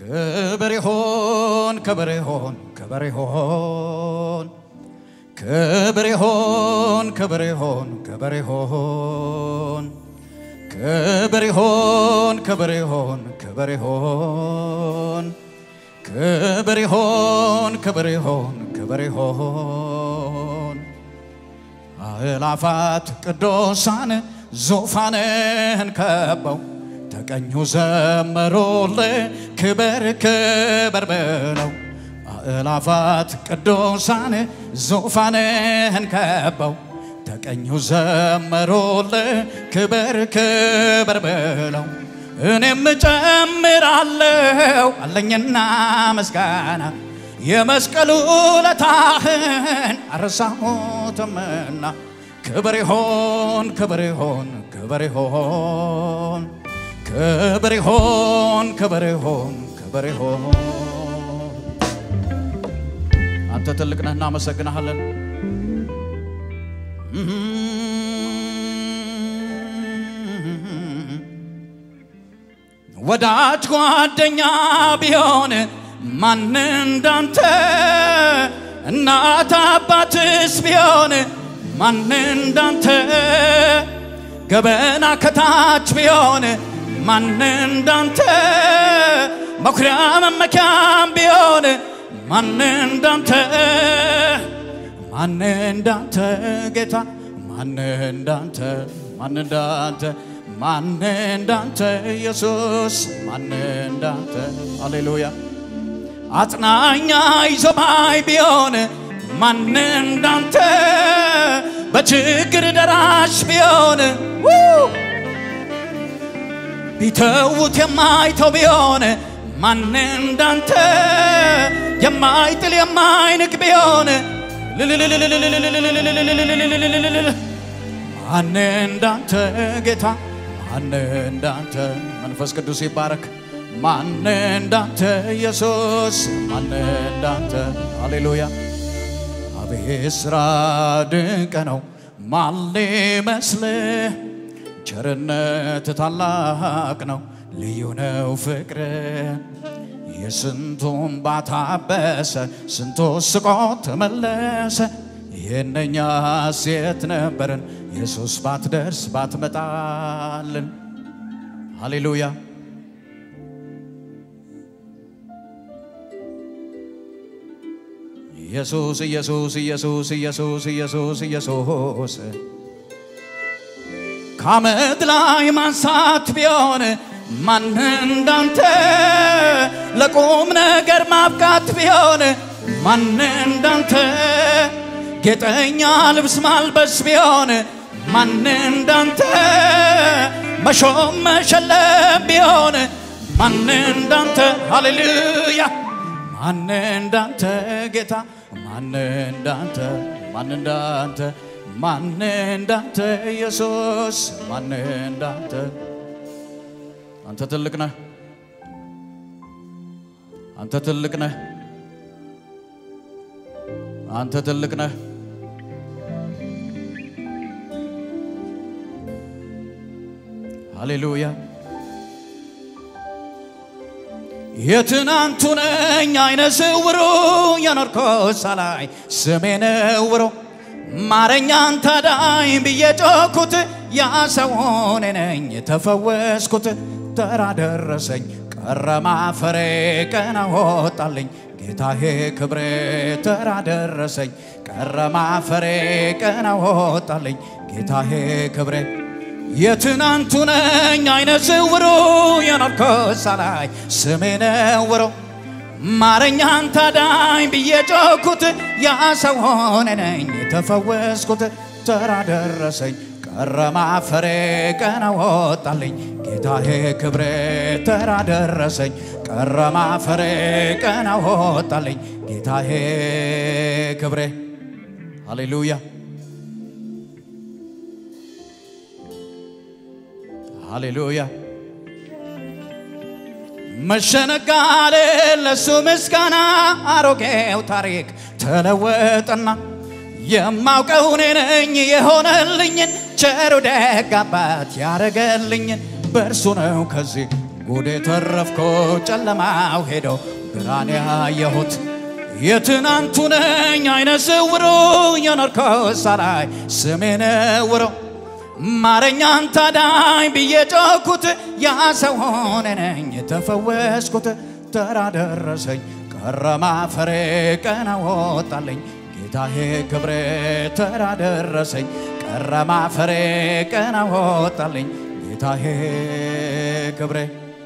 ክብር ይሁን ክብር ይሁን ክብር ይሁን ክብር ይሁን ክብር ይሁን ክብር ይሁን ክብር ይሁን ክብር ይሁን ክብር ይሁን ክብር ይሁን ክብር ይሁን ክብር ይሁን አእላፋት ቅዱሳን ዙፋንህን ከበው ተቀኙ ዘመሩልህ ክብር ክብር ብለው አእላፋት ቅዱሳን ዙፋንህን ከበው ተቀኙ ዘመሩልህ ክብር ክብር ብለው እኔም ጨምራለሁ አለኝና ምስጋና የመስቀሉ ለታህን አረሳሁትምና ክብር ይሁን ክብር ይሁን ክብር ይሁን ክብር ይሁን ክብር ይሁን ክብር ይሁን አንተ ትልቅ ነህ እናመሰግንሃለን ወዳጅ ጓደኛ ቢሆን ማን እንዳንተ እናት አባትስ ቢሆን ማን እንዳንተ ገበና ከታች ቢሆን ማን እንዳንተ መኩሪያ መመኪያም ቢሆን ማን እንዳንተ ጌታ ማን እንዳንተ ማን እንዳንተ ኢየሱስ ማን እንዳንተ ሃሌሉያ አጽናኛ ይዞባይ ቢሆን ማን እንዳንተ በችግር ደራሽ ቢሆን ቢተውት የማይተው ቢሆን ማን እንዳንተ የማይጥል የማይንቅ ቢሆን ማን እንዳንተ ጌታ ማን እንዳንተ መንፈስ ቅዱስ ይባረክ ማን እንዳንተ ኢየሱስ ማን እንዳንተ ሃሌሉያ አቤት ስራ ድንቅ ነው ማን ሊመስልህ ቸርነት ታላቅ ነው ልዩ ነው ፍቅር የስንቱን ባታበሰ ስንቱ ስቆ ተመለሰ የነኛ ሴት ነበርን ኢየሱስ ባትደርስ ባትመጣልን ሃሌሉያ ኢየሱስ ኢየሱስ ኢየሱስ ኢየሱስ ኢየሱስ ኢየሱስ ካመድ ላይ ማንሳት ቢሆን ማን እንዳንተ ለቁም ነገር ማብቃት ቢሆን ማን እንዳንተ ጌጠኛ ልብስ ማልበስ ቢሆን ማን እንዳንተ መሾም መሸለም ቢሆን ማን እንዳንተ ሃሌሉያ ማን እንዳንተ ጌታ ማን እንዳንተ ማን እንዳንተ ኢየሱስ ማን እንዳንተ አንተ ትልቅ ነህ አንተ ትልቅ ነህ አንተ ትልቅ ነህ ሃሌሉያ የትናንቱ ነኝ አይነ ስውሩ የኖርኩት ሳላይ ስሜ ነውሮ ማረኛን ታዳኝ ብዬ ጮኩት ያ ሰው ነኝ ተፈወስኩት ተራ ደረሰኝ ቀረ ማፈሬ ቀና ወጣልኝ ጌታዬ ክብሬ ተራ ደረሰኝ ቀረ ማፈሬ ቀና ወጣልኝ ጌታዬ ክብሬ የትናንቱ ነኝ አይነ ስውሩ የኖርኩት ሳላይ ስሜ ነውሮ ማረኛን ታዳኝ ብዬ ጮኩት ያ ሰው ነኝ ተፈወስኩት ተራ ደረሰኝ ቀረ ማፈሬ ቀና ወጣልኝ ጌታዬ ክብሬ ተራ ደረሰኝ ቀረ ማፈሬ ቀና ወጣልኝ ጌታዬ ክብሬ ሃሌሉያ ሃሌሉያ መሸነጋለ ለሱ ምስጋና አሮጌው ታሪክ ተለወጠና የማውቀው ነኝ የሆነልኝ ቸሩ ደግ አባት ያረገልኝ በርሱ ነው ከዚህ ጉዴ ተረፍኮ ጨለማው ሄዶ ብርሃን ያየሁት የትናንቱ ነኝ አይነ ስውሩ የኖርከው ሳላይ ስሜን ወሮ ማረኛን ታዳኝ ብዬ ጮኩት ያ ሰው ሆነኝ ተፈወስኩት ተራ ደረሰኝ ቀረማ ፈሬ ቀና ወጣልኝ ጌታዬ ክብሬ ተራ ደረሰኝ ቀረማ ፈሬ ቀና ወጣልኝ ጌታዬ ክብሬ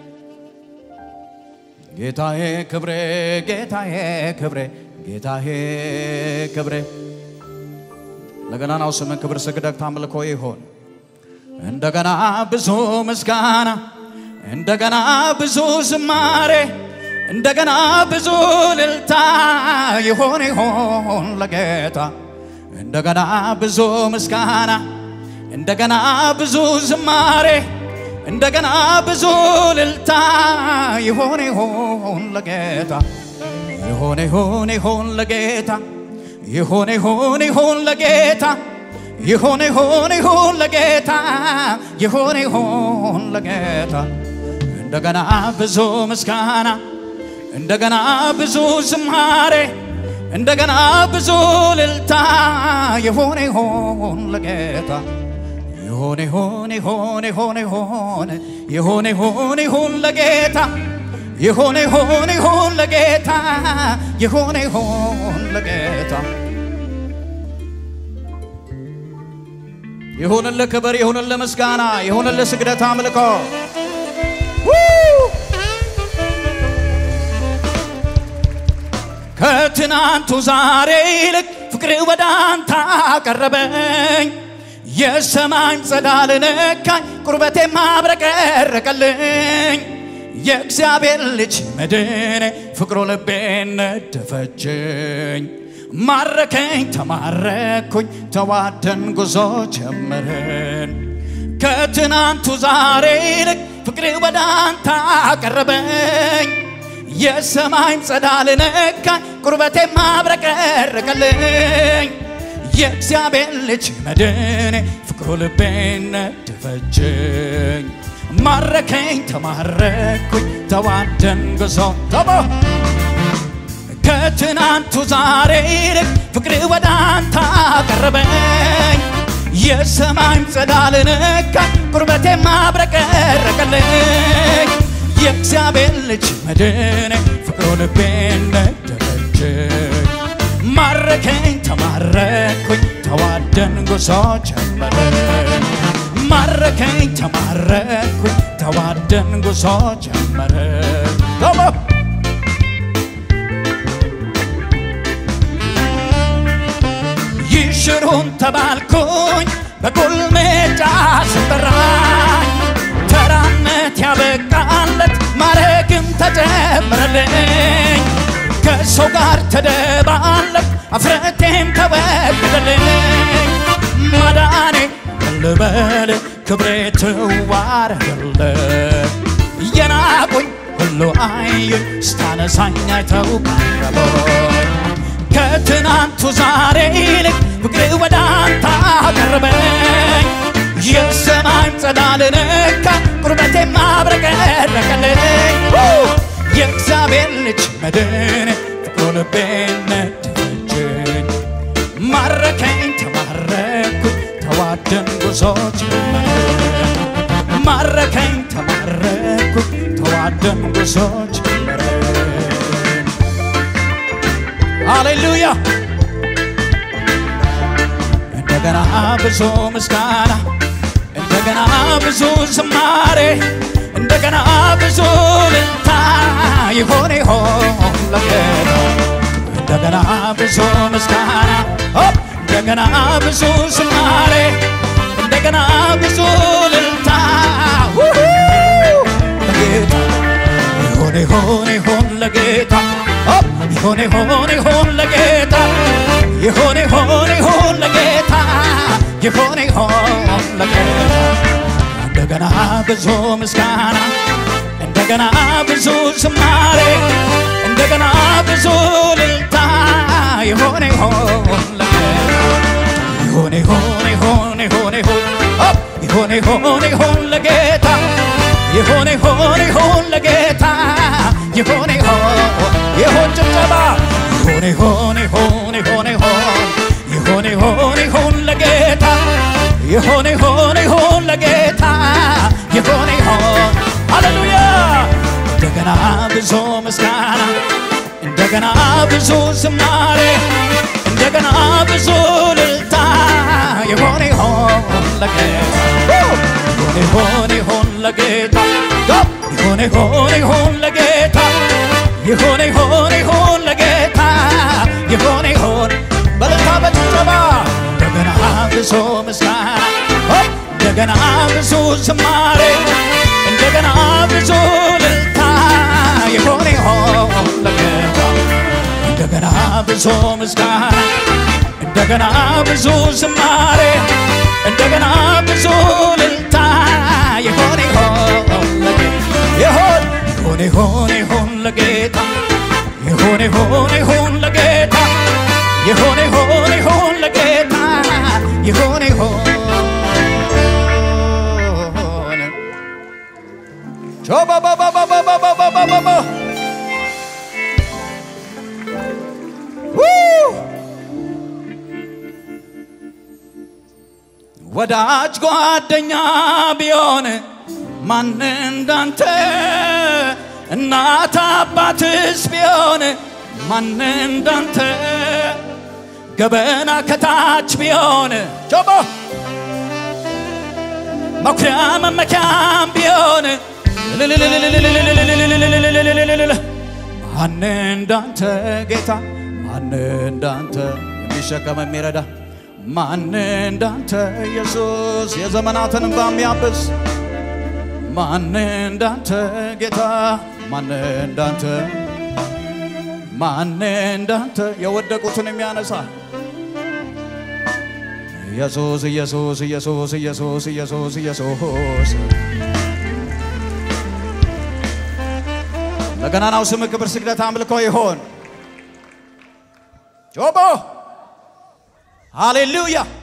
ጌታዬ ክብሬ ጌታዬ ክብሬ ጌታዬ ክብሬ ለገናናው ስም ክብር ስግደት አምልኮ ይሁን እንደገና ብዙ ምስጋና እንደገና ብዙ ዝማሬ እንደገና ብዙ ልልታ ይሁን ለጌታ እንደገና ብዙ ምስጋና እንደገና ብዙ ዝማሬ እንደገና ብዙ ልልታ ይሁን ለጌታ ይሁን ለጌታ ይሁን ለጌታ ይሁን ለጌታ ይሁን ለጌታ እንደገና ብዙ ምስጋና እንደገና ብዙ ዝማሬ እንደገና ብዙ ልልታ ይሁን ለጌታ ይሁን ለጌታ ይሁን ለጌታ ይሁን ለጌታ ይሁን ለክብር ይሁን ለምስጋና ይሁን ለስግደት አምልኮ ከትናንቱ ዛሬ ይልቅ ፍቅር ወደ አንተ አቀረበኝ የሰማይ ጸዳል ነካኝ ቁርበቴ ማብረቀረቀልኝ የእግዚአብሔር ልጅ መድኔ ፍቅሩ ልቤን ነደፈችኝ ማረከኝ ተማረኩኝ ተዋደን ጉዞ ጀመርን ከትናንቱ ዛሬ ይልቅ ፍቅር ወደ አንተ አቀረበኝ የሰማይ ጸዳል ነካኝ ቁርበቴ ማብረቀረቀልኝ የእግዚአብሔር ልጅ መድኔ ፍቅሩ ልቤን ነደፈችኝ ማረከኝ ተማረኩኝ ተዋደን ጉዞ ከትናንቱ ዛሬ ይልቅ ፍቅር ወደ አንተ አቀረበኝ የሰማይ ጸዳል ነካኝ ቁርበቴ ማብረቀረቀልኝ የእግዚአብሔር ልጅ መድኔ ፍቅሩ ልቤን ነደፈችኝ ማረከኝ ተማረኩኝ ተዋደን ጉዞ ጀመርን ማረከኝ ተማረኩኝ ተዋደን ጉዞ ጀመርን ይሽሩን ተባልኩኝ በቁልምጫ ስጠራኝ ተራነት ያበቃለት ማረግም ተጀመረልኝ ከሰው ጋር ተደባለቅ አፍረቴም ተወገደልኝ ማዳኔ ልበል ክብሬ ትዋረድልህ የናቁኝ ሁሉ አዩኝ ስታነሳኝ አይተው ቀረበኝ ከትናንቱ ዛሬ ይልቅ ፍቅር ወደ አንተ አቀረበኝ የሰማይ ጸዳል ነካኝ ቁርበቴ ማብረቀረቀልኝ የእግዚአብሔር ልጅ መድኔ ፍቅሩ ልቤን ነደፈችኝ ማረከኝ ተማረኩኝ ተዋደን ጉዞ ጀመርን ማረከኝ ተማረኩኝ ተዋደን ጉዞ ጀመርን ሃሌሉያ እንደገና ብዙ ምስጋና እንደገና ብዙ ዝማሬ እንደገና ብዙ ልልታ ይሁን ለጌታ እንደገና ብዙ ምስጋና እንደገና ብዙ ዝማሬ እንደገና ብዙ ልልታ ለጌታ ይሁን ለጌታ ይሁን ለጌታ ይሁን ለጌታ ይሁን ለጌታ እንደገና ብዙ ምስጋና እንደገና ብዙ ዝማሬ እንደገና ብዙ ልልታ ይሁን ለጌታ ይሁን ለጌታ ይሁን በጭብጨባ ይሆን ለጌታ ይሆን ለጌታ ይሆን ሃሌሉያ እንደገና ብዙ ምስጋና እንደገና ብዙ ዝማሬ እንደገና ብዙ ልልታ ይሆን ለጌታ ይሆን ለጌታ ይሆን ለጌታ ይሆን ለጌታ ይሆን በልታ በጭብጨባ እንደገና ብዙ ምስጋና እንደገና ብዙ ዝማሬ እንደገና ብዙ ልልታ ይሆን ለጌታ እንደገና ብዙ ምስጋና እንደገና ብዙ ዝማሬ እንደገና ብዙ ልልታ ይሆን ለጌታ ይሆን ለጌታ ይሆን ለጌታ ይሆን ቾባባባባባባባባባ ወዳጅ ጓደኛ ቢሆን ማን እንዳንተ እናት አባትስ ቢሆን ማን እንዳንተ ገበና ከታች ቢሆን ጆቦ መኩሪያ መመኪያም ቢሆን ማን እንዳንተ ጌታ ማን እንዳንተ የሚሸከም የሚረዳ ማን እንዳንተ ኢየሱስ የዘመናትን እንባ የሚያብስ ማን እንዳንተ ጌታ ማን እንዳንተ የወደቁትን የሚያነሳ ኢየሱስ ኢየሱስ ኢየሱስ ኢየሱስ ኢየሱስ ኢየሱስ ለገናናው ስም ክብር ስግደት አምልኮ ይሆን ጆቦ ሃሌሉያ